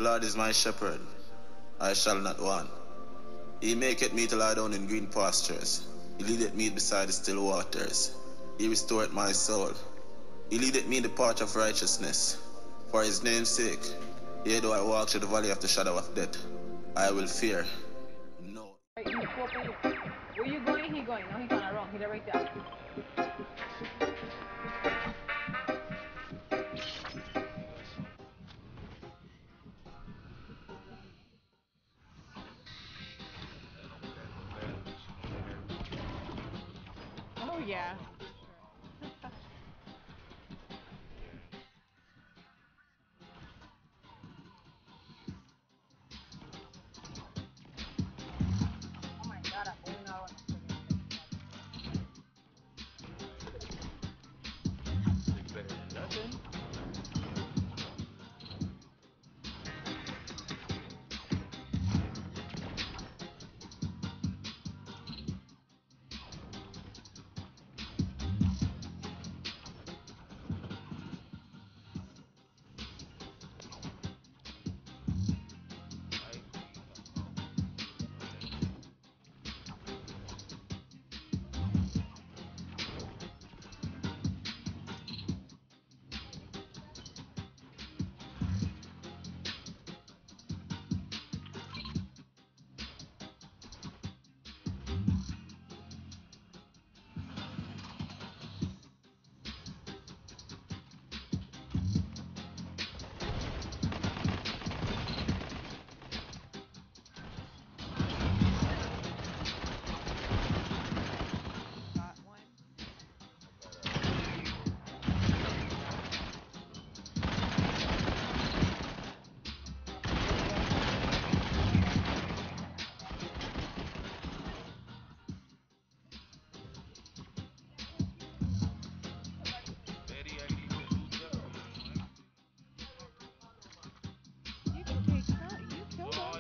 Lord is my shepherd, I shall not want. He maketh me to lie down in green pastures. He leadeth me beside the still waters. He restoreth my soul. He leadeth me in the path of righteousness. For his name's sake, yea, though I walk through the valley of the shadow of death, I will fear no. Where you going? He going. No, he gonna run. He's right there. Oh yeah. Oh my God, I'm going out. Better than nothing. Got one. You can take some. You killed him.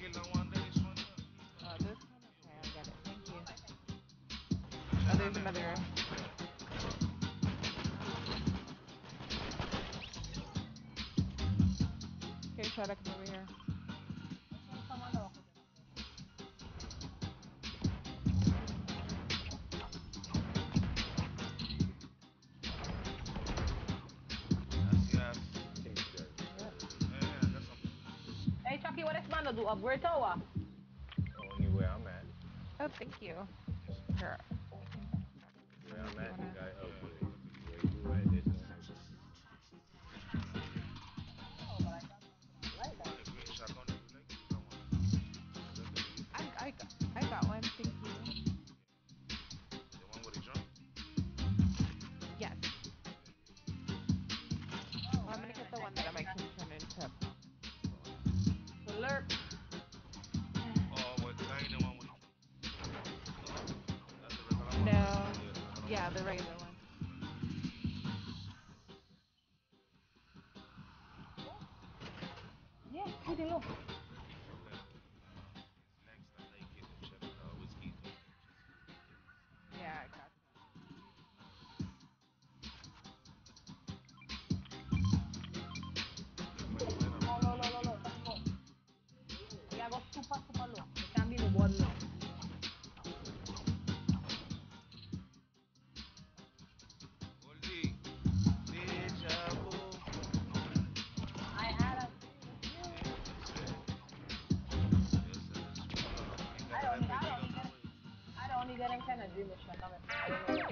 Oh, this one? Okay, I got it. Thank you. Oh, there's another. Okay, try to come over here. Yep. Hey, Chucky, what is man to do? Upgrade tower. Only where I'm at. Oh, thank you. Here. Where If I'm you at, you wanna. gotta upgrade. Where you at, there's no upgrade. I got one. Thank you. Yes. Well, I'm gonna get the one that I can turn into a pump. Alert. No. Yeah, the regular one. Yeah, see look. Yeah, I got you. No, no, no, no, no. Let's go. We are go super, super low. We can't be no board low. I had a dream with you. I don't need any kind of dream mission. I don't know.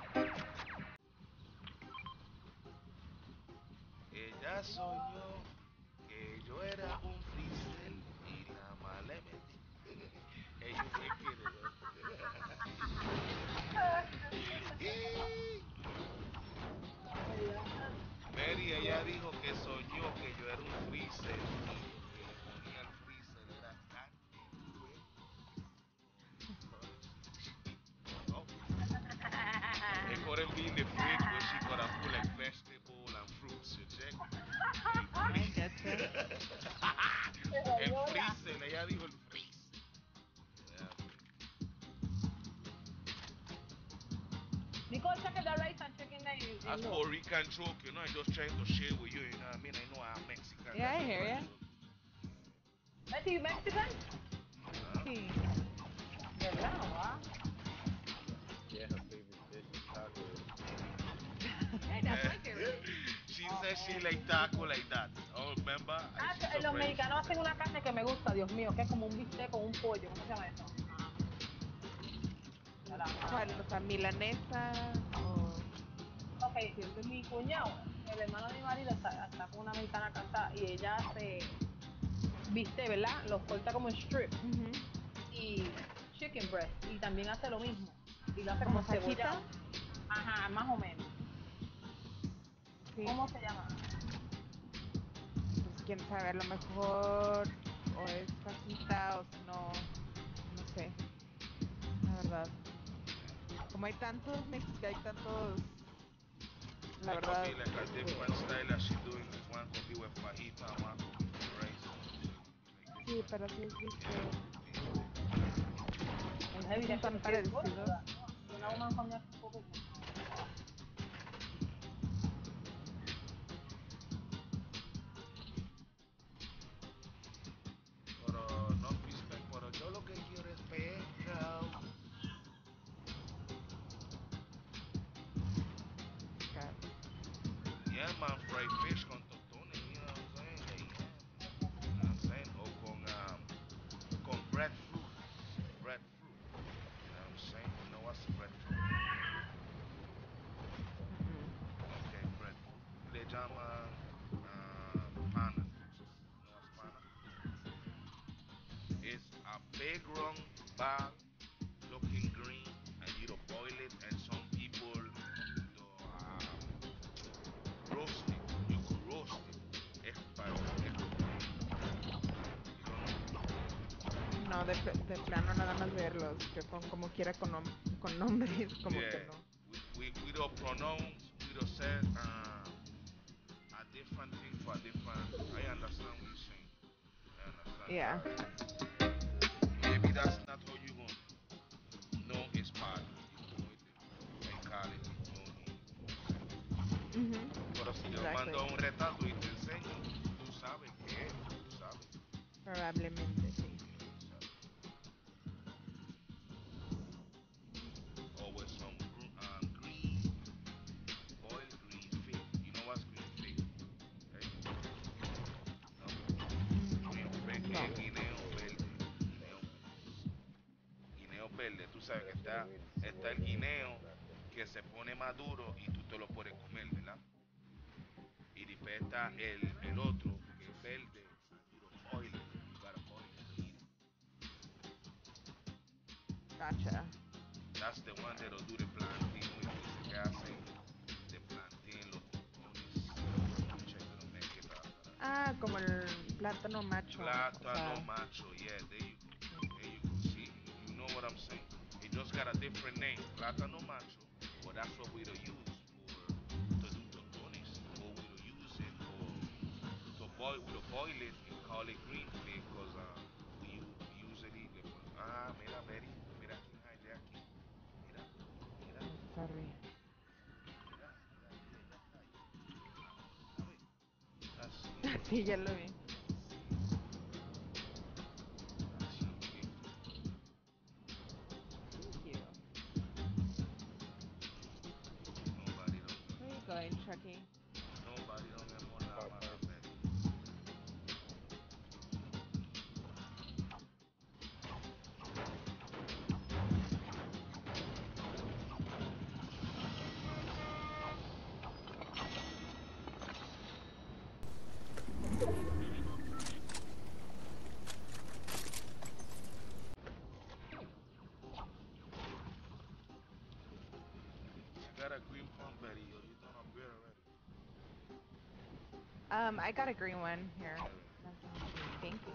I get you. Because check the right and check in the low. Yeah, I hear you. Betty, you Mexican? Huh? Sí. ¿Verdad? Wow. Yeah, her favorite dish is tacos. Hey, that's my favorite. She said she like taco like that. Oh, remember? She's Los afraid. She mexicanos hacen said. una carne que me gusta, Dios mío, que es como un bistec con un pollo. ¿Cómo se llama eso? ¿Cuál? O sea, milanesa o... Ok, Sí, es de... mi cuñado, el hermano de mi marido, está con una americana casada y ella hace bistec, ¿verdad? Los corta como en strip Ujú. y chicken breast y también hace lo mismo y lo hace ¿Como como fajita? cebollado. Ajá, más o menos. Sí. ¿Cómo se llama? Pues quién sabe, a lo mejor o es fajita o si no, no sé, la verdad. Como hay tantos hay tantos, la It could verdad, be like a different style that she doing. One could be with fajita, one could be with rice. So it could be sí, like pero sí es different. bistec. Es Sí heavy, son que tan me quedé gorda. parecidos. Una Yeah. woman con un poco. Pero no pispen, pero yo lo que quiero es pescado. God. Yeah, man, fried fish con tostones, you know what I'm saying? Like, yeah, you know what I'm saying? O con breadfruit. Breadfruit. You know what I'm saying? You know what's breadfruit? Mm-mm. Okay, breadfruit. Le llaman pana. You know what's pana? It's a big round ball looking green and you don't boil it and some people do roast it. You could roast it. You No, de plano nada más verlos. Yo con como quiera con nombres, don't know. como que Yeah. no. We don't pronounce, we don't say a different thing for a different. I understand what you're saying. I Yeah. understand. Maybe that's not how you want. No es para. You know it. I call it no name. Mhm. Pero si yo Exactly. mando un retrato y te enseño, tú sabes qué es, tú sabes. Probablemente sí. Or with some green, boiled green fig. You know what's green fig? Okay? No? Green fig No. es guineo verde. Guineo verde. Tú sabes que That's what I está, waited to see está what el it was. guineo que se pone maduro y tú te lo puedes comer, ¿verdad? Y después está el otro que es verde. You don't boil it. You gotta boil it to eat it. Gotcha. That's the one that'll do the planting with the que hacen de planting los tostones. Check it out, make it Ah, como el plátano macho, o plátano sea, macho. Yeah, there you go. There you go. See, you know what I'm saying. It just got a different name, plátano macho. But that's what we do use for to do tostones. Or we do use it for to boil. We do boil it and call it green fig because usually le mira Betty, mira quién hay de aquí. Mira, mira. sorry. Mira, mira, aquí ella está ahí. ¿Sabes? Así es. Sí, ya lo vi. Así es. Thank you. Nobody don't Where are you know. going, Chucky? Nobody don't get more Car lava park. than Betty. She got a green palm Betty, yo. You done a beer already. I got a green one here. Chévere. Nice and cheap. Thank you.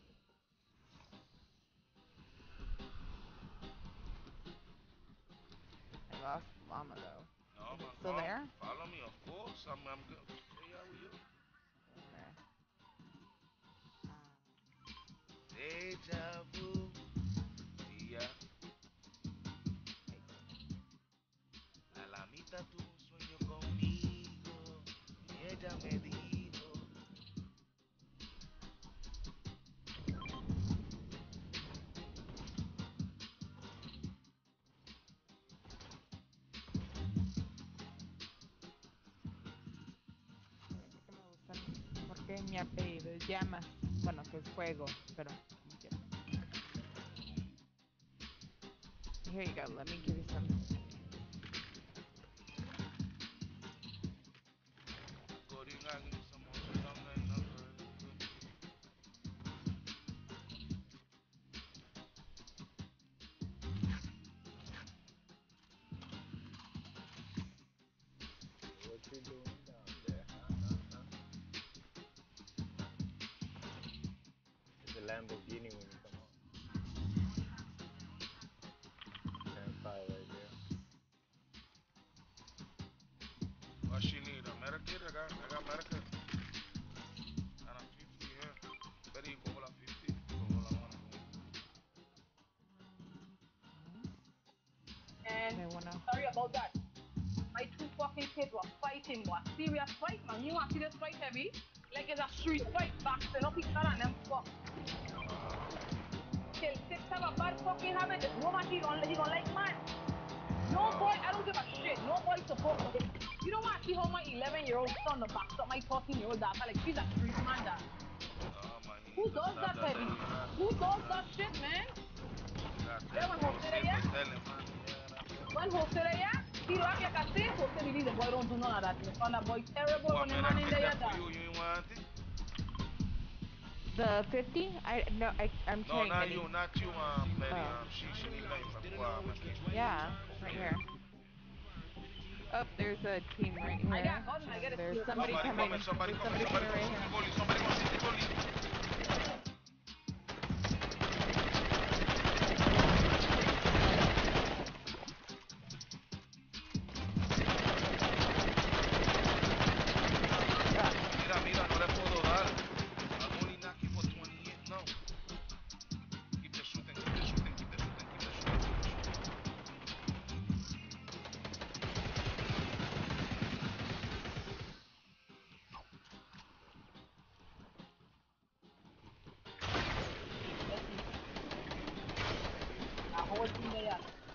I lost Llama though. No, Is it man, still come. there? Follow me, of course. I'm good. Hey, how are you? Okay. Deja vu. Tía, la lamita tuvo un sueño conmigo. Y ella me dijo. que mi apellido es Llamas. Bueno, que es fuego, pero como quiera. Here you go, let me give you some. What you doing down there? It's a Lamborghini when you come on. Campfire right there. What she need? A Medikit? I got Medikit. And a 50 here. Better you go hold a 50. Go hold a one. And They wanna. sorry about that. My two fucking kids were fighting, what serious fight, man. You want to see this fight heavy? Like it's a street fight, boxing up each other and them fuck. Till 6 have a bad fucking habit. There's no man he gonna like man. No boy, I don't give a shit. No boy supposed to. You don't want to see how my 11-year-old son to box up my 14-year-old daughter like she's a street man, dad. Who does that, heavy? Who does that shit, man? Era buen José de allá. Buen José de allá. Tiro aquí a Casé. José dice the boy don't do none of that. You found that boy terrible when the man in there, dad. You want it? The 50? I'm No, carrying not Minnie. you, Betty. She need like Yeah, right here. Oh, there's a team right here. I got gun, I get a There's steal. somebody coming. Somebody There's coming somebody coming right here. Somebody gonna see the goalie. Mira, no le puedo dar. I'm only knocking for 28 now. Keep the shooting. A whole team there.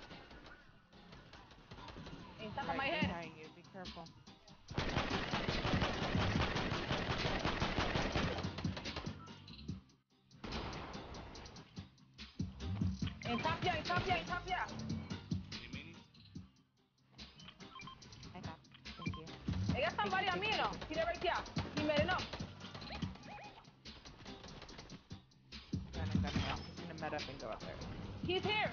In top of my Right head. behind you. Be careful. In top here. I got. Thank you. I got somebody on me, you know. See that right here. He made it up. I'm just gonna met up and go up there. He's here.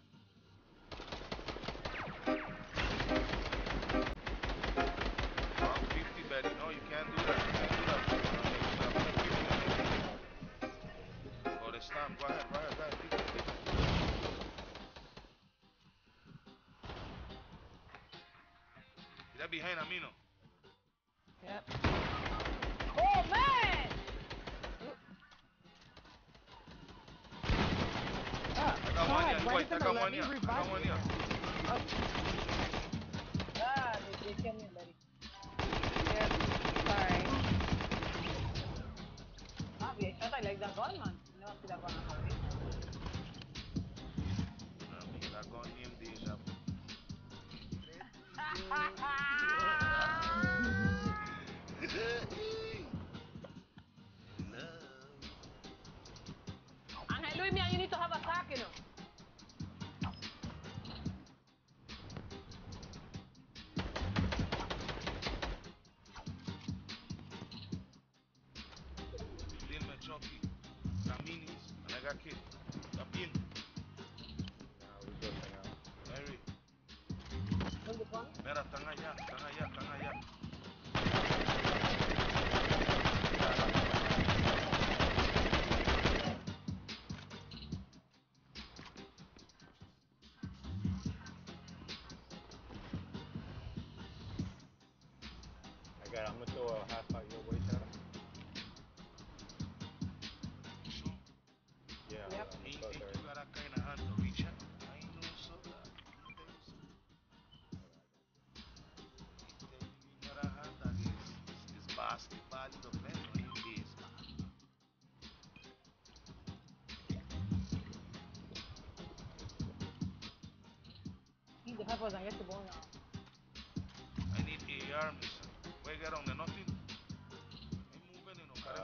50, Betty. No, you can't do that. Oh, they stop. Go ahead. Keep it. Is that behind Amino? Yep. Oh, man. Oh, I got one here. why Wait, I doesn't got it let one me here. revive you? Oh, Ah, they killed me already. yep. Sorry. Ah, we shot I like that gun, man. You never see that gun already. That gun named Deja Vu. Angel Luis, man, you need to have a sack, you know. Dime, Chucky. La minis. And I got kid. Está bien. Now we busting out. Mary. ¿Dónde son? Mira, están allá. I'm gonna throw a half out your way, Shadow. Sure. Yeah, Yep. I'm gonna Ain't throw think there. you got that kind of hand to reach out. I ain't no soda. It's basketball, you don't play no in baseball. Eat the peppers and get the bone now. I need AR, mister. Where get on there? Nothing? I'm moving, you know.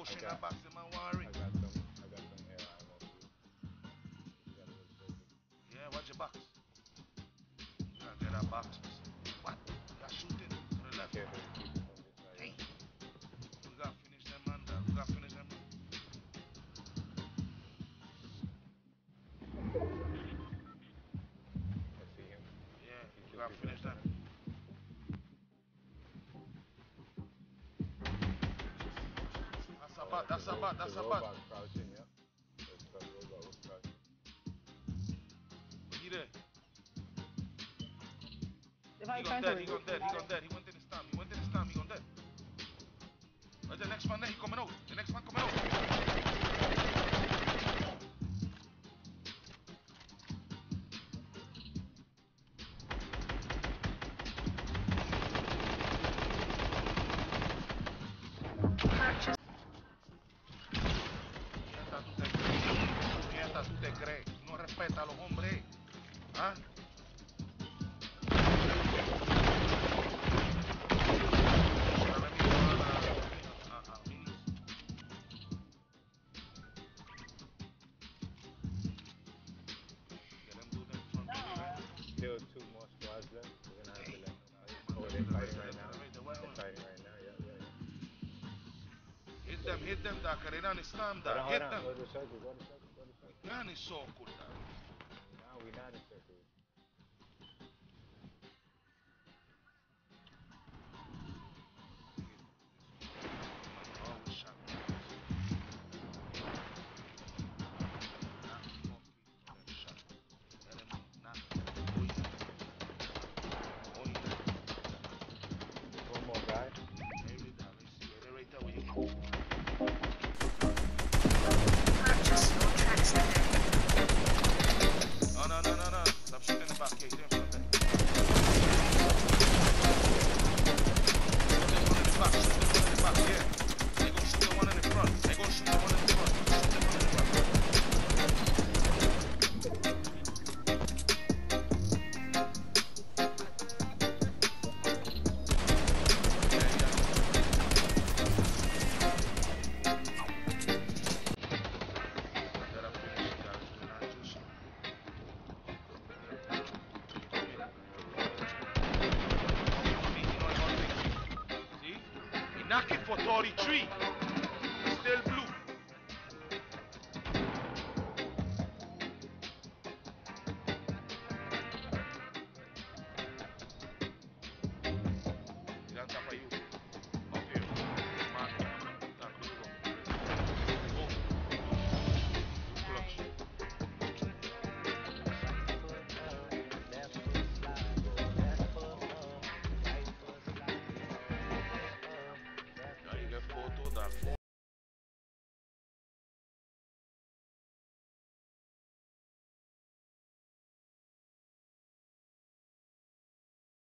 pushing got- that box in my worry. I got some hair ammo too. You gotta go circle. Yeah, watch your box. You gotta get that box. What? You got shooting to the left. Careful, keep it from this side. Hey. We gotta finish them, man. We gotta finish them. I see him. Yeah, He's we gotta finish them. That's a bot. The robot crouching, yeah. The robot was crouching. He there. If I He try gone to dead. He gone dead. He gone dead. He went in the stamp. He gone dead. Where's the next one there? He coming out. The next one coming out. Nieta, tú te crees. No respeta a los hombres. ¿Ah? Still 2 more squads left. We're gonna have to let them fight. Oh, they're fighting right now. They're fighting right now. Yeah. Hit them, da Karenani stand Hold da. on, Hit hold on. them. Go to the circle. Go to the circle. Yani so cool da. Now we're not in circle. Always shot. One more guy. Oh, no. Stop shooting in the back. Yeah, he's in front there. Shoot the one in the back. Yeah. They gonna shoot the one in the front. They gonna shoot the one in the front. Shoot the one in the back. See? He knocking for 33.